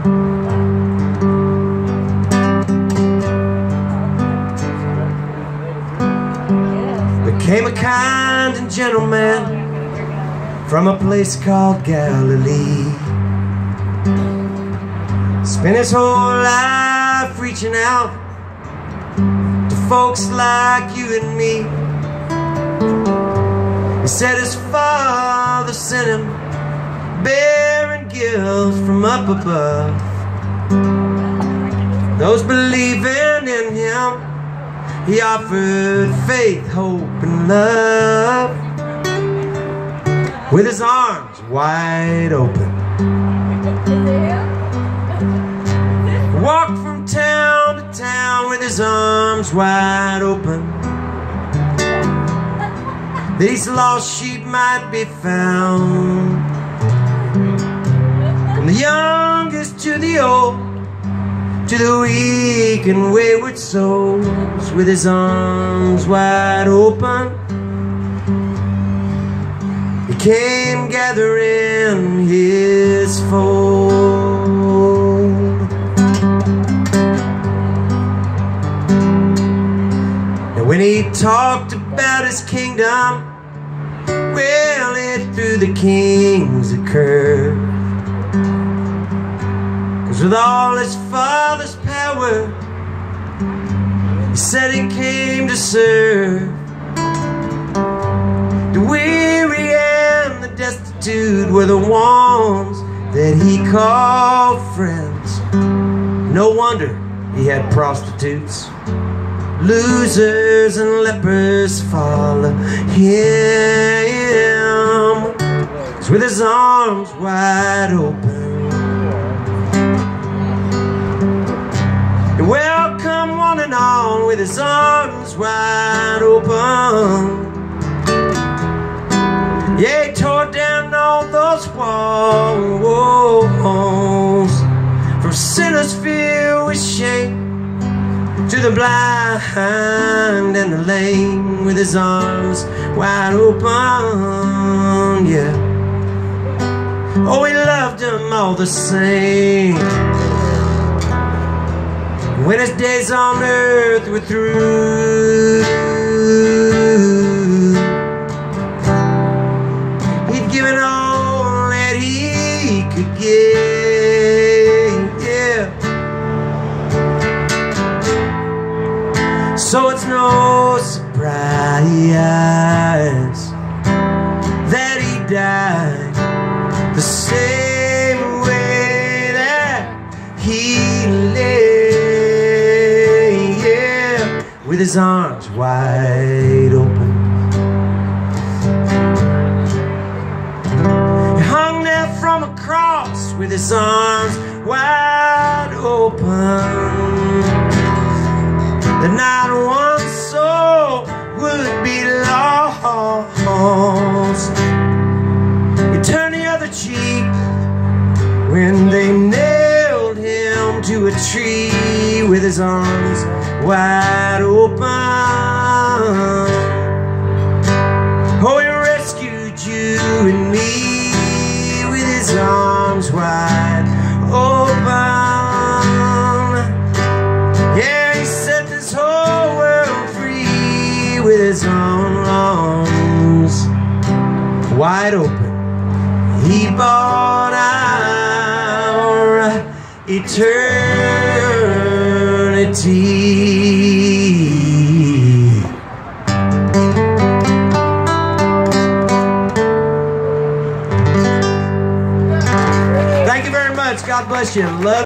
Became a kind and gentle man from a place called Galilee. Spent his whole life reaching out to folks like you and me. He said his father sent him bearing gifts from up above. Those believing in him, he offered faith, hope, and love, with his arms wide open. Walked from town to town with his arms wide open, that these lost sheep might be found. From the youngest to the old, to the weak and wayward souls, with his arms wide open, he came gathering his fold. And when he talked about his kingdom, well, it threw the kings a curve. 'Cause with all his father's power, he said he came to serve the weary and the destitute were the ones that he called friends. No wonder he had prostitutes, losers and lepers follow him. 'Cause with his arms wide open, he welcomed one and all with his arms wide open. Yeah, he tore down all those walls, from sinners filled with shame to the blind and the lame, with his arms wide open, yeah. Oh, he loved them all the same. When his days on earth were through, he'd given all that he could give, yeah. So it's no surprise that he died the same way that he lived, with his arms wide open. He hung there from a cross with his arms wide open, that not one soul would be lost. He turned the other cheek when they nailed him to a tree, with his arms wide open. Oh, he rescued you and me with his arms wide open. Yeah, he set this whole world free with his arms wide open. He bought our eternity. Thank you very much. God bless you. Love